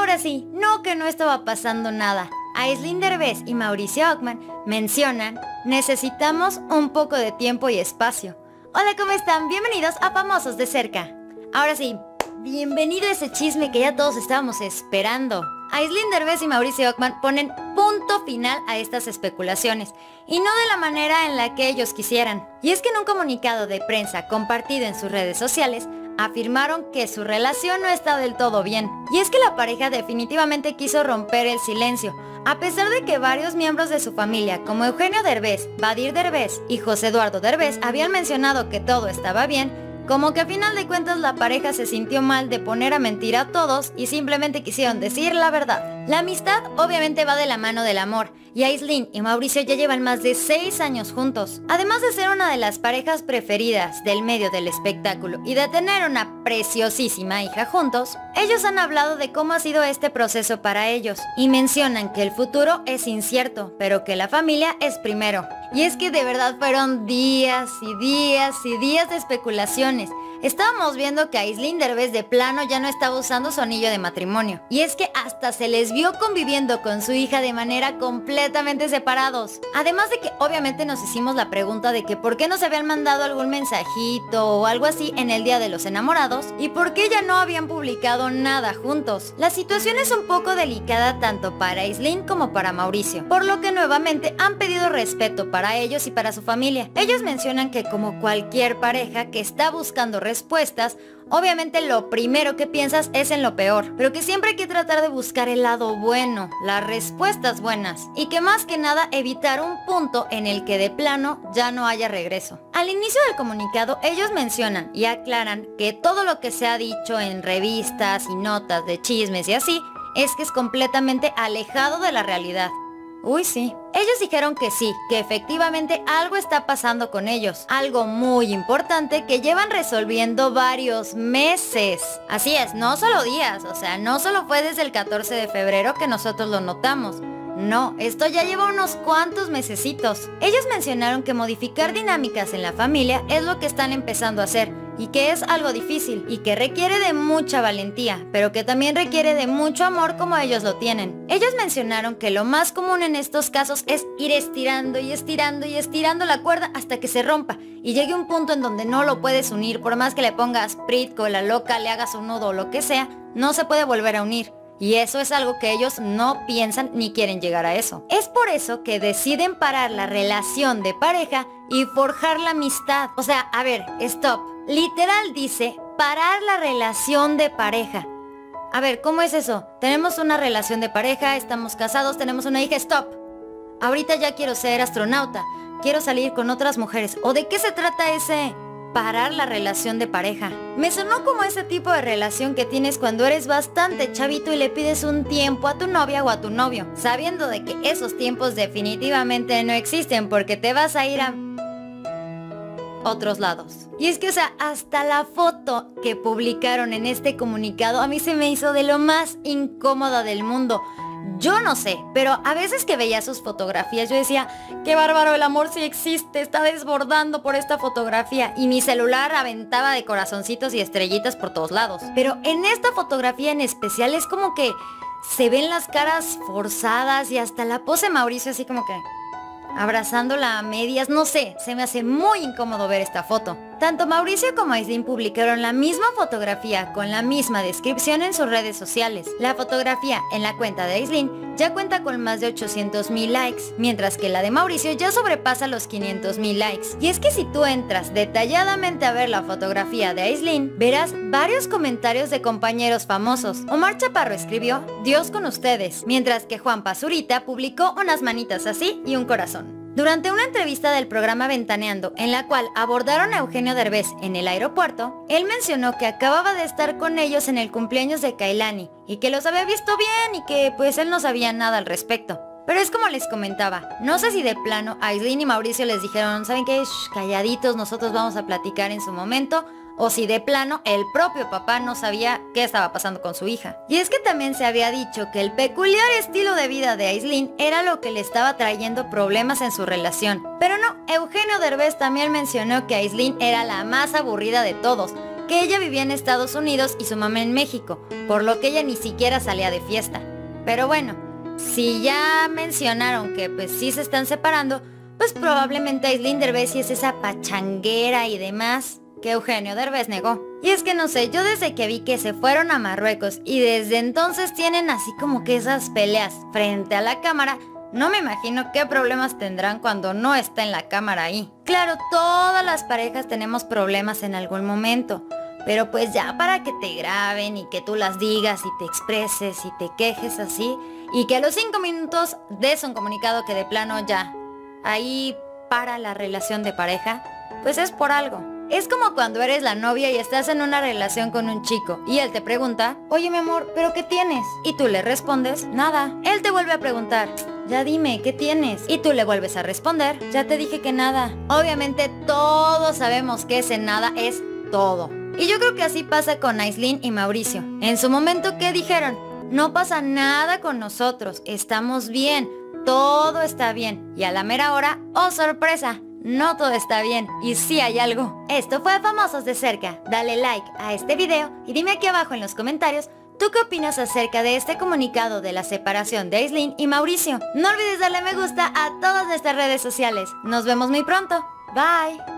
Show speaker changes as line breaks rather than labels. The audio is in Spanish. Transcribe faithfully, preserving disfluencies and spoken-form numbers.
ahora sí, no que no estaba pasando nada. Aislinn Derbez y Mauricio Ockman mencionan, necesitamos un poco de tiempo y espacio. Hola, ¿cómo están? Bienvenidos a Famosos de Cerca. Ahora sí, bienvenido a ese chisme que ya todos estábamos esperando. Aislinn Derbez y Mauricio Ockman ponen punto final a estas especulaciones, y no de la manera en la que ellos quisieran. Y es que en un comunicado de prensa compartido en sus redes sociales, afirmaron que su relación no está del todo bien. Y es que la pareja definitivamente quiso romper el silencio, a pesar de que varios miembros de su familia, como Eugenio Derbez, Badir Derbez y José Eduardo Derbez, habían mencionado que todo estaba bien. Como que a final de cuentas la pareja se sintió mal de poner a mentir a todos y simplemente quisieron decir la verdad. La amistad obviamente va de la mano del amor, y Aislinn y Mauricio ya llevan más de seis años juntos. Además de ser una de las parejas preferidas del medio del espectáculo y de tener una preciosísima hija juntos, ellos han hablado de cómo ha sido este proceso para ellos, y mencionan que el futuro es incierto, pero que la familia es primero. Y es que de verdad fueron días y días y días de especulaciones. Estábamos viendo que Aislinn Derbez de plano ya no estaba usando su anillo de matrimonio. Y es que hasta se les vio conviviendo con su hija de manera completamente separados. Además de que obviamente nos hicimos la pregunta de que por qué no se habían mandado algún mensajito o algo así en el Día de los Enamorados y por qué ya no habían publicado nada juntos. La situación es un poco delicada tanto para Aislinn como para Mauricio, por lo que nuevamente han pedido respeto para ellos y para su familia. Ellos mencionan que como cualquier pareja que está buscando respuestas, obviamente lo primero que piensas es en lo peor, pero que siempre hay que tratar de buscar el lado bueno, las respuestas buenas, y que más que nada evitar un punto en el que de plano ya no haya regreso. Al inicio del comunicado ellos mencionan y aclaran que todo lo que se ha dicho en revistas y notas de chismes y así, es que es completamente alejado de la realidad. Uy, sí. Ellos dijeron que sí, que efectivamente algo está pasando con ellos. Algo muy importante que llevan resolviendo varios meses. Así es, no solo días, o sea, no solo fue desde el catorce de febrero que nosotros lo notamos. No, esto ya lleva unos cuantos mesecitos. Ellos mencionaron que modificar dinámicas en la familia es lo que están empezando a hacer, y que es algo difícil, y que requiere de mucha valentía, pero que también requiere de mucho amor como ellos lo tienen. Ellos mencionaron que lo más común en estos casos es ir estirando y estirando y estirando la cuerda hasta que se rompa, y llegue un punto en donde no lo puedes unir, por más que le pongas Prit, cola loca, le hagas un nudo o lo que sea, no se puede volver a unir. Y eso es algo que ellos no piensan ni quieren llegar a eso. Es por eso que deciden parar la relación de pareja y forjar la amistad. O sea, a ver, stop. Literal dice, parar la relación de pareja. A ver, ¿cómo es eso? Tenemos una relación de pareja, estamos casados, tenemos una hija, stop. Ahorita ya quiero ser astronauta, quiero salir con otras mujeres. ¿O de qué se trata ese parar la relación de pareja? Me sonó como ese tipo de relación que tienes cuando eres bastante chavito y le pides un tiempo a tu novia o a tu novio, sabiendo de que esos tiempos definitivamente no existen porque te vas a ir a otros lados. Y es que, o sea, hasta la foto que publicaron en este comunicado a mí se me hizo de lo más incómoda del mundo. Yo no sé, pero a veces que veía sus fotografías yo decía, qué bárbaro, el amor sí existe, está desbordando por esta fotografía, y mi celular aventaba de corazoncitos y estrellitas por todos lados. Pero en esta fotografía en especial es como que se ven las caras forzadas y hasta la pose Mauricio así como que abrazándola a medias, no sé, se me hace muy incómodo ver esta foto. Tanto Mauricio como Aislinn publicaron la misma fotografía con la misma descripción en sus redes sociales. La fotografía en la cuenta de Aislinn ya cuenta con más de ochocientos mil likes, mientras que la de Mauricio ya sobrepasa los quinientos mil likes. Y es que si tú entras detalladamente a ver la fotografía de Aislinn, verás varios comentarios de compañeros famosos. Omar Chaparro escribió, Dios con ustedes, mientras que Juan Pazurita publicó unas manitas así y un corazón. Durante una entrevista del programa Ventaneando, en la cual abordaron a Eugenio Derbez en el aeropuerto, él mencionó que acababa de estar con ellos en el cumpleaños de Kailani y que los había visto bien y que pues él no sabía nada al respecto. Pero es como les comentaba, no sé si de plano Aislinn y Mauricio les dijeron, ¿saben qué? Shh, calladitos, nosotros vamos a platicar en su momento, o si de plano el propio papá no sabía qué estaba pasando con su hija. Y es que también se había dicho que el peculiar estilo de vida de Aislinn era lo que le estaba trayendo problemas en su relación. Pero no, Eugenio Derbez también mencionó que Aislinn era la más aburrida de todos, que ella vivía en Estados Unidos y su mamá en México, por lo que ella ni siquiera salía de fiesta. Pero bueno, si ya mencionaron que pues sí se están separando, pues probablemente Aislinn Derbez sí es esa pachanguera y demás que Eugenio Derbez negó. Y es que no sé, yo desde que vi que se fueron a Marruecos y desde entonces tienen así como que esas peleas frente a la cámara, no me imagino qué problemas tendrán cuando no está en la cámara ahí. Claro, todas las parejas tenemos problemas en algún momento, pero pues ya para que te graben y que tú las digas y te expreses y te quejes así, y que a los cinco minutos des un comunicado que de plano ya, ahí para la relación de pareja, pues es por algo. Es como cuando eres la novia y estás en una relación con un chico y él te pregunta, oye mi amor, ¿pero qué tienes? Y tú le respondes, nada. Él te vuelve a preguntar, ya dime, ¿qué tienes? Y tú le vuelves a responder, ya te dije que nada. Obviamente todos sabemos que ese nada es todo. Y yo creo que así pasa con Aislinn y Mauricio. En su momento, ¿qué dijeron? No pasa nada con nosotros, estamos bien, todo está bien. Y a la mera hora, ¡oh sorpresa! No todo está bien y sí hay algo. Esto fue Famosos de Cerca. Dale like a este video y dime aquí abajo en los comentarios ¿tú qué opinas acerca de este comunicado de la separación de Aislinn y Mauricio? No olvides darle me gusta a todas nuestras redes sociales. Nos vemos muy pronto. Bye.